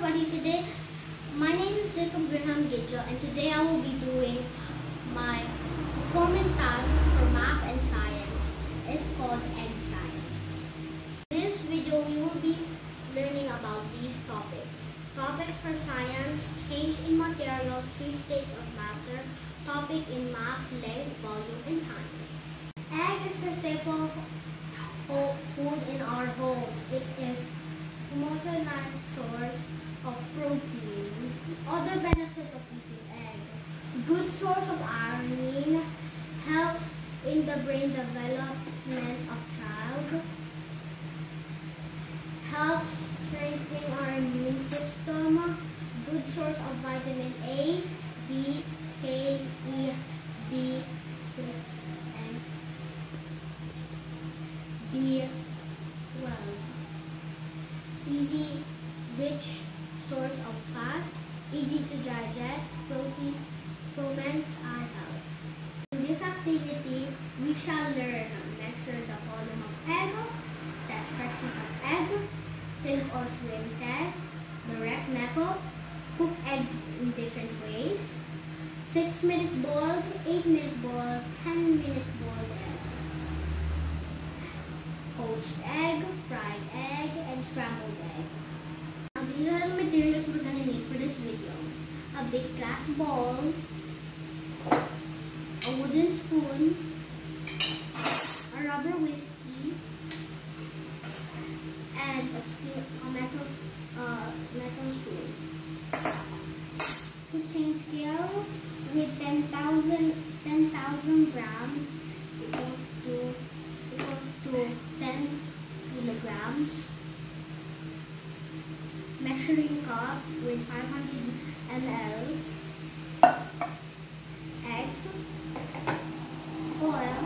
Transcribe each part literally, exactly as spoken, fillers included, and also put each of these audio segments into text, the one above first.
everybody, today my name is Jacob Graham Gajo, and today I will be doing my performance task for math and science. It's called Egg Science. In this video we will be learning about these topics. Topics for science: change in materials, three states of matter. Topic in math: length, volume, and time. Egg is the staple food in our homes. It is the most reliable source of protein. Other benefits of eating egg: good source of iron, helps in the brain development of child, helps strengthen our immune system, good source of vitamin A, D, K, E, B six, and B twelve. Easy, rich source of fat, easy to digest, protein, prevents eye health. In this activity, we shall learn measure the volume of egg, test freshness of egg, sink or swim test, direct method, cook eggs in different ways, six minute boiled, eight minute boiled, ten minute boiled egg, poached egg, fried egg, and scrambled egg. Now, these are the materials we're going to need for this video: a big glass bowl, a wooden spoon, a rubber whiskey, and a steel, a metal, uh, metal spoon. Cooking scale with ten thousand grams equals to equals to ten kilograms. Measuring cup with five hundred milliliters. Eggs, oil,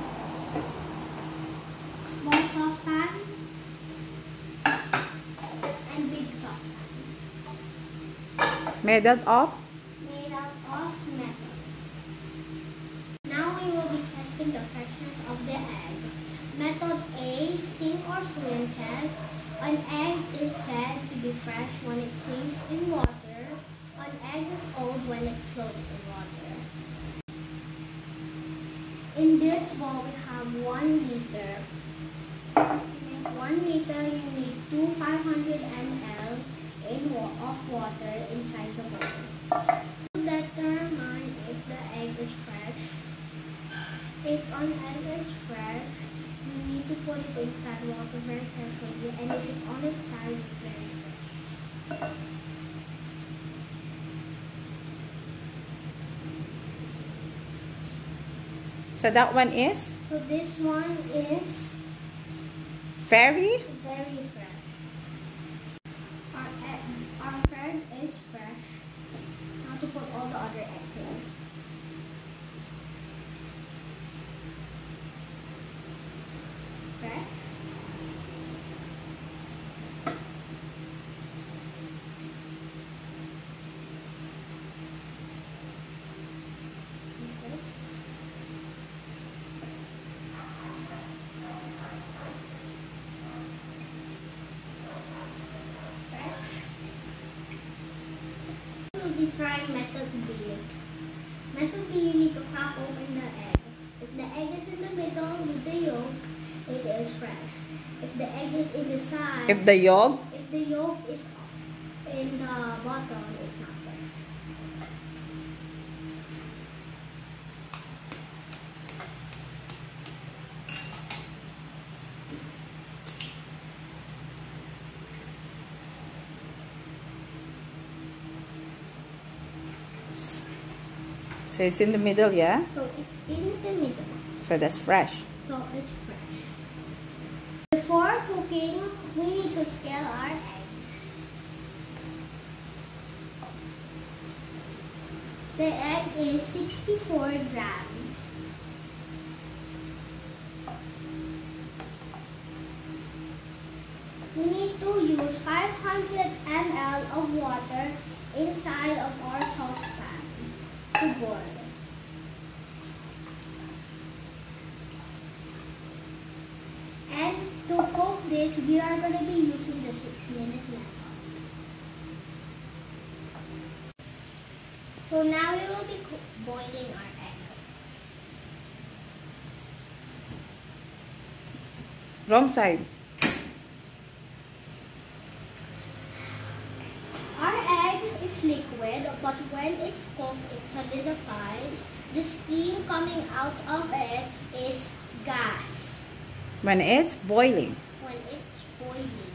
small saucepan, and big saucepan. Made out of? Made out of metal. Now we will be testing the freshness of the egg. Method A, sink or swim test. An egg is said to be fresh when it sinks in water. An egg is old when it floats in water. In this bowl we have one liter. To make one liter, you need two five hundred milliliters in wa of water inside the bowl. To determine if the egg is fresh, if an egg is fresh, you need to put it inside water very carefully, and if it's on its side, it's very fresh. So that one is? So this one is Very? very fresh. Our, egg, our egg is fresh. Now to put all the other eggs in. Fresh. Okay. We'll be trying method B. Method B, you need to crack open the egg. If the egg is in the middle with the yolk, it is fresh. If the egg is in the side, If the yolk? if the yolk is in the bottom, it's not fresh. So it's in the middle, yeah? So it's in the middle. So that's fresh. So it's fresh. Before cooking, we need to scale our eggs. The egg is sixty-four grams. We need to use five hundred milliliters of water inside of our saucepan to boil. And to cook this, we are going to be using the six minute method. So now we will be boiling our egg. Wrong side. Our egg is liquid, but when it's cooked, it solidifies. The steam coming out of it is gas. When it's boiling. When it's boiling.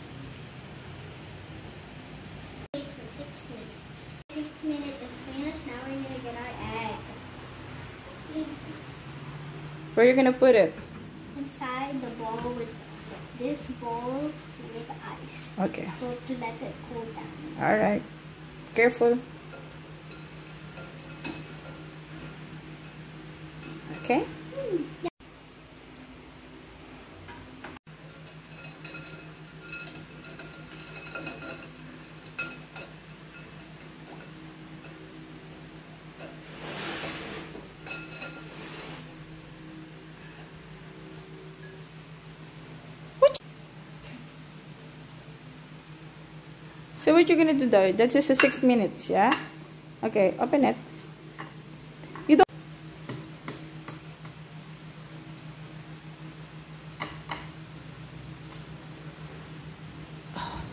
Wait for six minutes. Six minutes is finished. Now we're gonna get our egg. Where are you gonna put it? Inside the bowl with this bowl with ice. Okay. So to let it cool down. All right. Careful. Okay. Hmm. Yeah. So what you're gonna do there? That's just a six minutes, yeah? Okay, open it. You don't. Oh,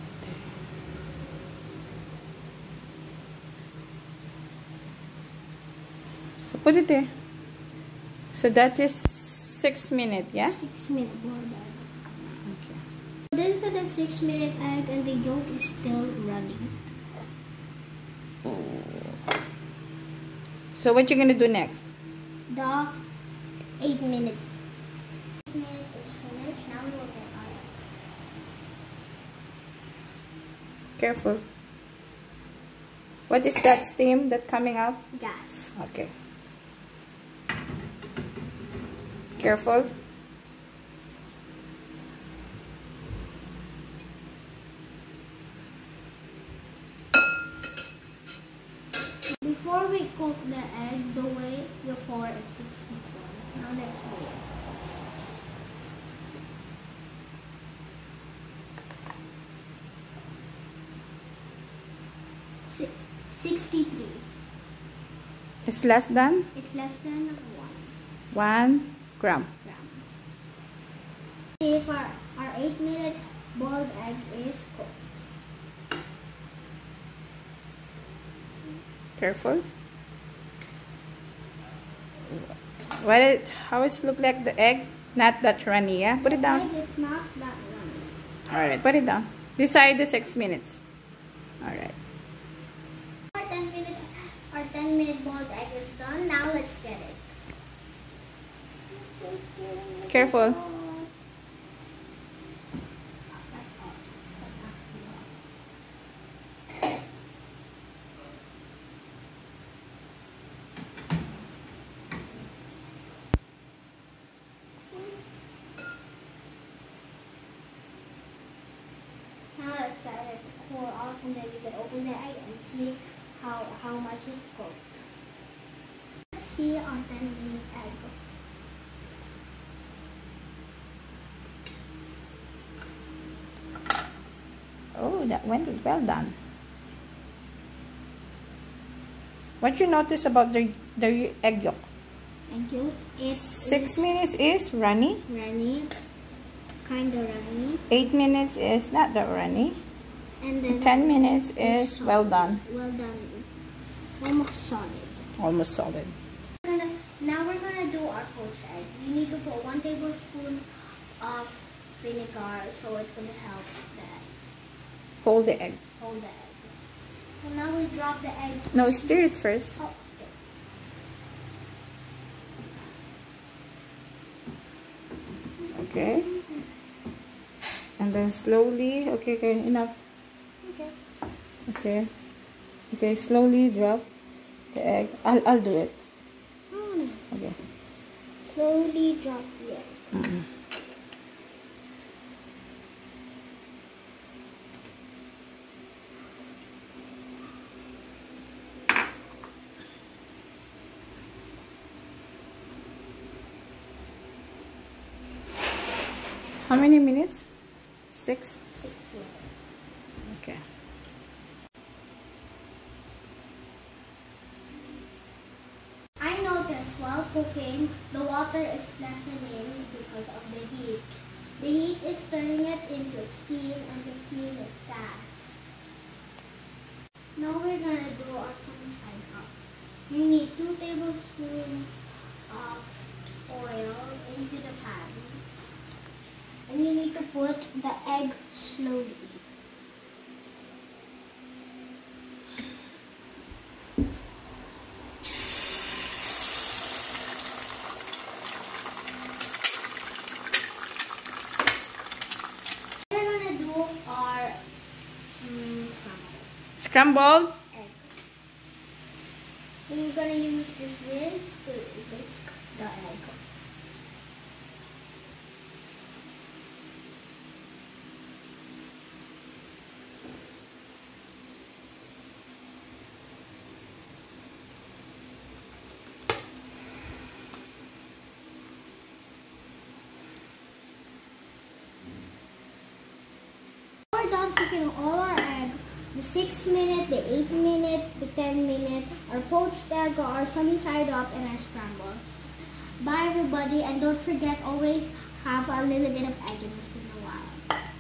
so put it there. So that is six minutes, yeah? Six minute boiled egg. Okay. This is the six minute egg and the yolk is still running. So what you gonna do next? The eight minute. Eight minutes is finished. Now we will get our egg. Careful. What is that steam that coming out? Gas. Okay. Careful. Before we cook the egg, the weight before is sixty-four. Now let's weigh it. sixty-three. It's less than It's less than one one gram. gram. If our, our eight minute boiled egg is cooked. Careful. What it, how it look like the egg? Not that runny, yeah? Put it The down. egg is not that runny. Alright, put it down. Beside the six minutes. Alright. Our ten minute our ten minute boiled egg is done. Now let's get it. Careful. Now let's let it cool off and then we can open the egg and see how, how much it's cooked. Let's see our ten minute egg. Oh, that went well done. What you notice about the, the egg yolk? Egg yolk, it Six is minutes is runny. runny, kind of runny. Eight minutes is not that runny. And then Ten minutes is solid. well done. Well done. Almost solid. Almost solid. We're gonna, now we're gonna do our poached egg. You need to put one tablespoon of vinegar so it's gonna help the egg. Hold the egg. Hold the egg. So now we drop the egg. No, stir it first. Oh, Okay. And then slowly, okay, okay, enough. okay. Okay. Okay, slowly drop the egg. I'll, I'll do it. Oh, Okay. slowly drop the egg. Mm-mm. How many minutes? Six? Six minutes. Okay. while cooking, the water is lessening because of the heat. The heat is turning it into steam, and the steam is gas. Now we're gonna do our sunny side up. You need two tablespoons of oil into the pan. And you need to put the egg slowly. We're gonna do our um, Scrambled. egg. We're gonna use this whisk to whisk the egg. We're done cooking all our egg. The six minute, the eight minute, the ten minute, our poached egg, our sunny side up, and our scramble. Bye everybody, and don't forget always have a little bit of egg in once in a while.